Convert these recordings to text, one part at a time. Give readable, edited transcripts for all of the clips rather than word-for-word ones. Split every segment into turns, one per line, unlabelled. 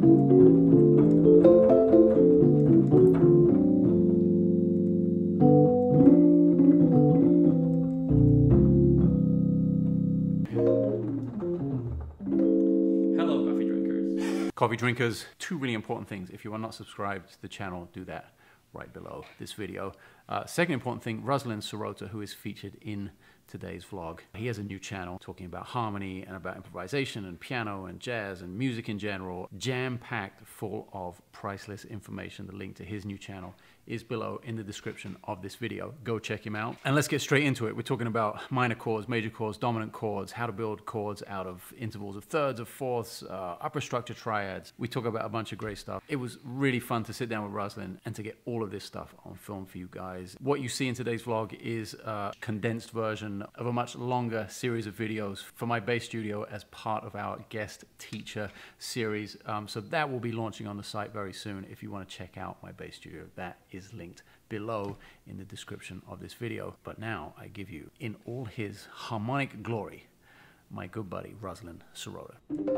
Hello, coffee drinkers. Coffee drinkers, two really important things. If you are not subscribed to the channel, do that right below this video. Second important thing, Ruslan Sirota, who is featured in today's vlog. He has a new channel talking about harmony and about improvisation and piano and jazz and music in general, jam-packed full of priceless information. The link to his new channel is below in the description of this video. Go check him out. And let's get straight into it. We're talking about minor chords, major chords, dominant chords, how to build chords out of intervals of thirds, of fourths, upper structure triads. We talk about a bunch of great stuff. It was really fun to sit down with Ruslan and to get all of this stuff on film for you guys. What you see in today's vlog is a condensed version of a much longer series of videos for my bass studio as part of our guest teacher series. So that will be launching on the site very soon. If you want to check out my bass studio, that is linked below in the description of this video. But now I give you, in all his harmonic glory, my good buddy Ruslan Sirota.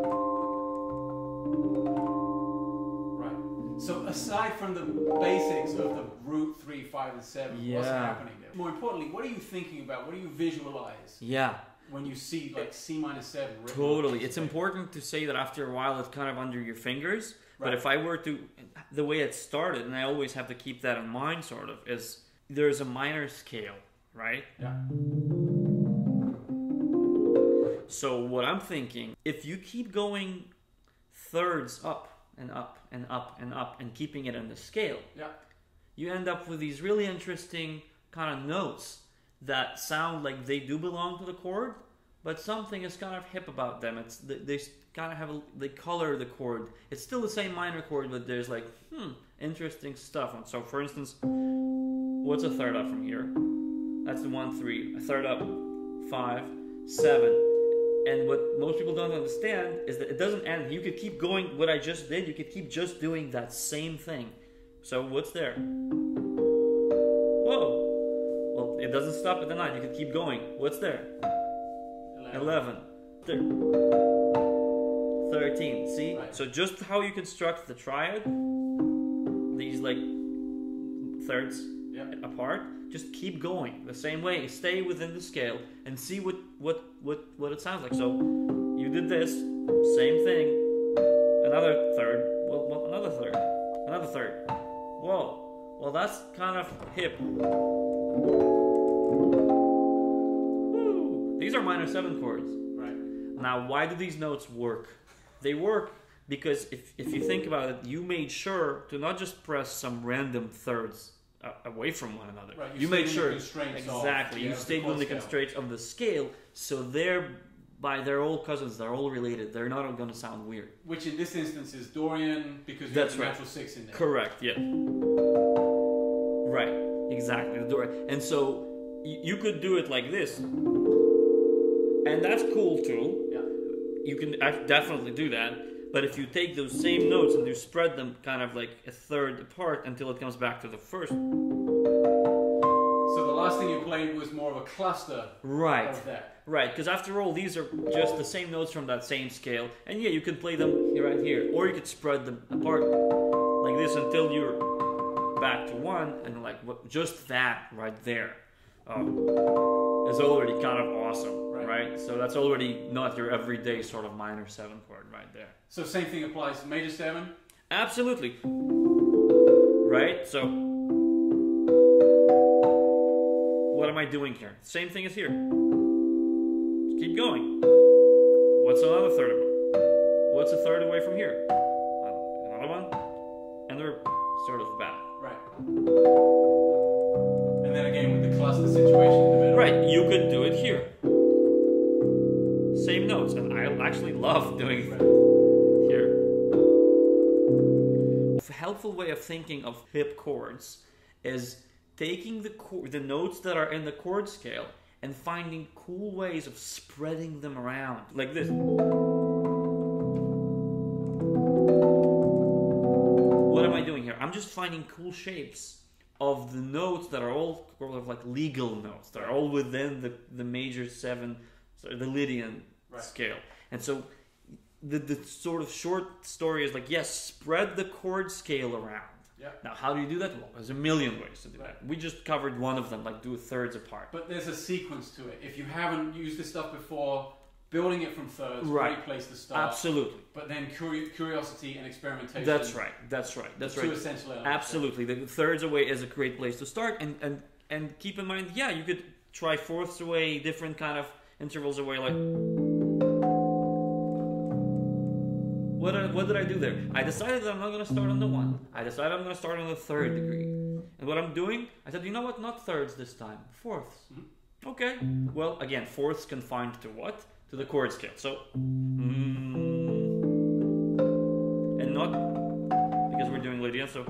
Right. So aside from the basics of the root 3, 5, and 7, what's happening there? More importantly, what are you thinking about? What do you visualize?
Yeah.
When you see like C minor 7 written
Totally. It's important to say that after a while it's kind of under your fingers. Right. But if I were to, the way it started, and I always have to keep that in mind sort of, is there's a minor scale, right?
Yeah.
So what I'm thinking, if you keep going thirds up and up and up and up and keeping it in the scale,
yeah,
you end up with these really interesting kind of notes that sound like they do belong to the chord, but something is kind of hip about them. It's they kind of have they color the chord. It's still the same minor chord, but there's like interesting stuff. And so, for instance, what's a third up from here? That's the 1, 3. A third up, 5, 7. And what most people don't understand is that it doesn't end. You could keep going. What I just did, you could keep just doing that same thing. So what's there? Whoa. Well, it doesn't stop at the 9. You could keep going. What's there? 11. 13. See?
Right.
So just how you construct the triad, these like thirds apart, just keep going the same way. Stay within the scale and see what it sounds like. So you did this, same thing. Another third. Well, another third. Another third. Whoa. Well, that's kind of hip. Woo. These are minor 7 chords.
Right.
Now, why do these notes work? They work because if you think about it, you made sure to not just press some random thirds away from one another.
Right.
You made sure
Exactly.
You stayed within the constraints of the scale, so they're all cousins. They're all related. They're not going to sound weird.
Which in this instance is Dorian, because you have the natural 6 in there.
Correct. Yeah. Right. Exactly. The Dorian. And so you could do it like this, and that's cool too.
Yeah.
You can definitely do that. But if you take those same notes and you spread them kind of like a third apart until it comes back to the first.
So the last thing you played was more of a cluster of that.
Right, because after all, these are just the same notes from that same scale. And yeah, you could play them right here. Or you could spread them apart like this until you're back to 1. And like just that right there is already kind of awesome. Right? So that's already not your everyday sort of minor 7 chord right there.
So same thing applies to major 7?
Absolutely. Right? So what am I doing here? Same thing as here. Just keep going. What's another third of them? What's a third away from here? Another one. And they're sort of back.
Right. And then again with the cluster situation in the middle.
Right. You could do it here. Same notes, and I actually love doing it here. A helpful way of thinking of hip chords is taking the notes that are in the chord scale and finding cool ways of spreading them around, like this. What am I doing here? I'm just finding cool shapes of the notes that are all sort of like legal notes. They're all within the major 7, so the Lydian scale. And so the sort of short story is like, yes, spread the chord scale around.
Yeah.
Now, how do you do that? Well, there's a million ways to do that. We just covered one of them, like do thirds apart.
But there's a sequence to it. If you haven't used this stuff before, building it from thirds,
right.
great place to start.
Absolutely.
But then curiosity and experimentation.
That's right. That's right. That's right.
Two essential elements.
Absolutely. The thirds away is a great place to start, and keep in mind, yeah, you could try fourths away, different kind of intervals away, like. What did I do there? I decided that I'm not going to start on the 1. I decided I'm going to start on the 3rd degree. And what I'm doing, I said, you know what? Not thirds this time. Fourths. Mm-hmm. Okay. Well, again, fourths confined to what? To the chord scale. So, and not because we're doing Lydian. So,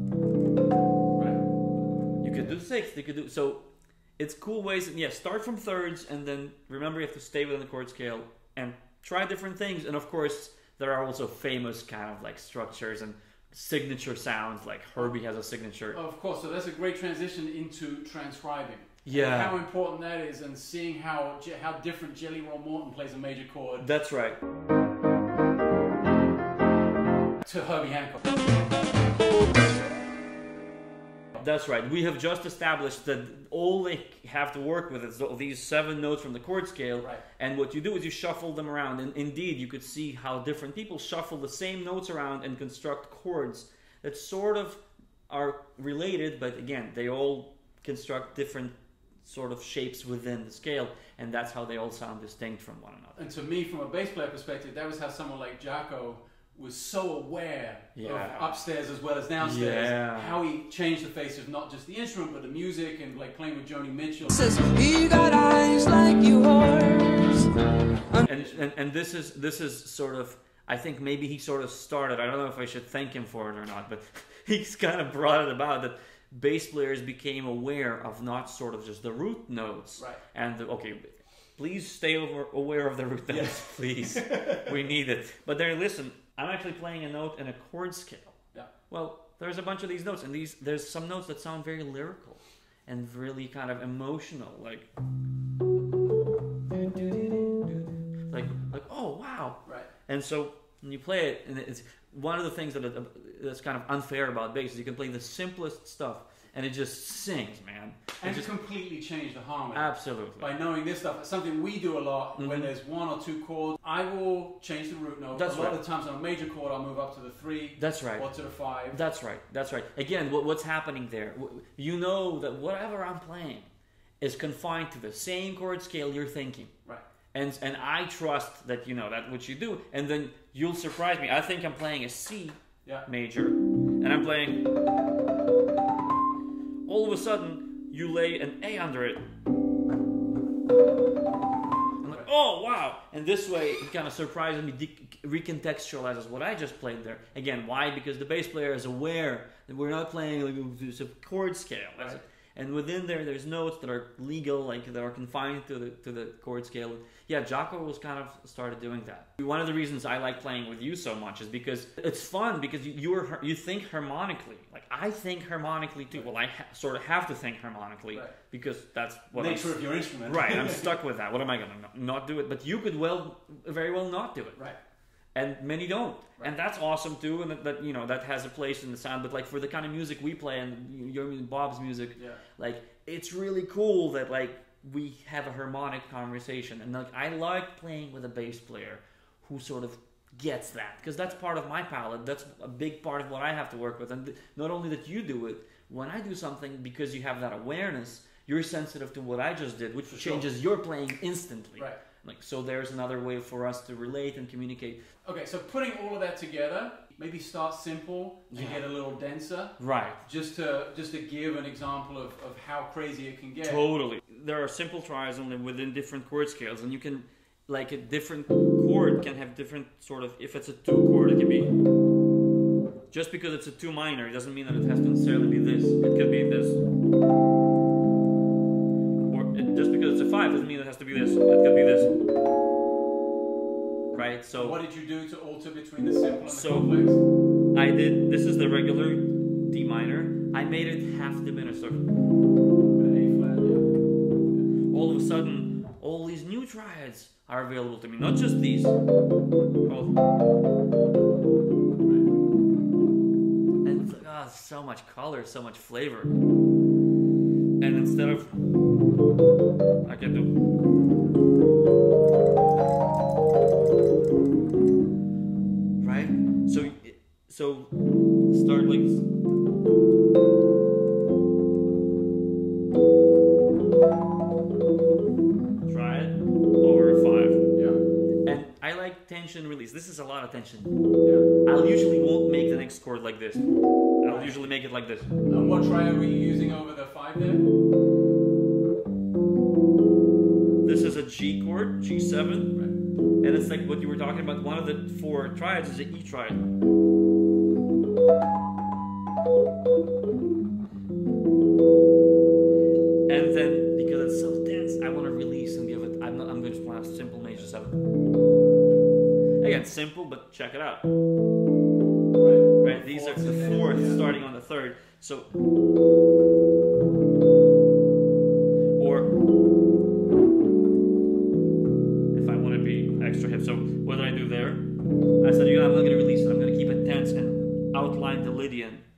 right. You could do 6th. You could do so. It's cool ways. And yeah, start from thirds, and then remember you have to stay within the chord scale and try different things. And of course, there are also famous kind of like structures and signature sounds, like Herbie has a signature.
Oh, of course, so that's a great transition into transcribing.
Yeah.
And how important that is, and seeing how different Jelly Roll Morton plays a major chord.
That's right.
To Herbie Hancock.
That's right. We have just established that all they have to work with is these 7 notes from the chord scale.
Right.
And what you do is you shuffle them around. And indeed, you could see how different people shuffle the same notes around and construct chords that sort of are related, but again, they all construct different sort of shapes within the scale, and that's how they all sound distinct from one another.
And to me, from a bass player perspective, that was how someone like Jaco was so aware of upstairs as well as downstairs.
Yeah.
How he changed the face of not just the instrument, but the music, and like playing with Joni Mitchell.
Says, you got eyes like yours.
And this is sort of, I think maybe he sort of started, I don't know if I should thank him for it or not, but he's kind of brought it about that bass players became aware of not sort of just the root notes.
Right.
And, okay, please stay aware of the root notes, yes. Please. We need it. But there, listen, I'm actually playing a note in a chord scale.
Yeah.
Well, there's a bunch of these notes, and there's some notes that sound very lyrical and really kind of emotional, like oh wow.
Right.
And so when you play it, and it's one of the things that's kind of unfair about bass is you can play the simplest stuff and it just sings, man.
And just completely change the harmony.
Absolutely.
By knowing this stuff. It's something we do a lot when there's 1 or 2 chords. I will change the root note.
That's
a lot of the times on a major chord, I'll move up to the 3.
That's right.
Or to the 5.
That's right. That's right. Again, what's happening there? You know that whatever I'm playing is confined to the same chord scale you're thinking.
Right.
And I trust that you know that what you do, and then you'll surprise me. I think I'm playing a C major, and I'm playing. All of a sudden, you lay an A under it. I'm like, oh wow! And this way, it kind of surprises me, recontextualizes what I just played there. Again, why? Because the bass player is aware that we're not playing like a chord scale.
Right.
And within there's notes that are legal, like that are confined to the chord scale. Yeah, Jaco was kind of started doing that. One of the reasons I like playing with you so much is because it's fun, because you think harmonically. Like I think harmonically too. Well, I sort of have to think harmonically because that's what
nature of your instrument.
Right, I'm stuck with that. What am I gonna not do it? But you could very well not do it.
Right.
And many don't, and that's awesome too, and that you know that has a place in the sound. But like for the kind of music we play and your Bob's music, like it's really cool that like we have a harmonic conversation, and like I like playing with a bass player who sort of gets that, because that's part of my palette. That's a big part of what I have to work with, and not only that you do it. When I do something, because you have that awareness, you're sensitive to what I just did, which changes your playing instantly.
Right.
Like, so there's another way for us to relate and communicate.
Okay, so putting all of that together, maybe start simple and get a little denser.
Right.
Just to give an example of how crazy it can get.
Totally. There are simple tries only within different chord scales, and you can, like a different chord can have different sort of, if it's a 2 chord, it can be, just because it's a 2 minor, it doesn't mean that it has to necessarily be this. It could be this. Just because it's a 5 doesn't mean it has to be this. It could be this. Right? So
what did you do to alter between the simple and the complex?
I did, this is the regular D minor. I made it half diminished. So
A flat,
all of a sudden, all these new triads are available to me, not just these. And so much color, so much flavor. And instead of, I can do, right? So start like this. Try it over a 5.
Yeah.
And I like tension release. This is a lot of tension.
Yeah.
I'll usually won't make the next chord like this. I'll usually make it like this.
And what triad were you using over the 5 there?
This is a G chord, G7.
Right.
And it's like what you were talking about. One of the 4 triads is an E triad. And then, because it's so dense, I want to release and give it. I'm going to just play a simple major 7. Again, simple, but check it out. Right? These are the 4th starting on the 3rd. So, or if I want to be extra hip. So, what did I do there? I said, I'm not going to release it. I'm going to keep it tense and outline the Lydian.